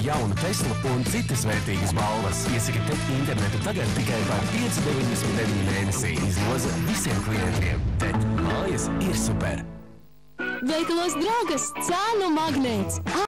jaunu Tesla un citas vērtīgas balvas. Iesaka TET internetu tagad tikai par 5,99 mēnesī. Izloza visiem klientiem. TET mājas ir super. Veikalos draugas cēnu magnēts.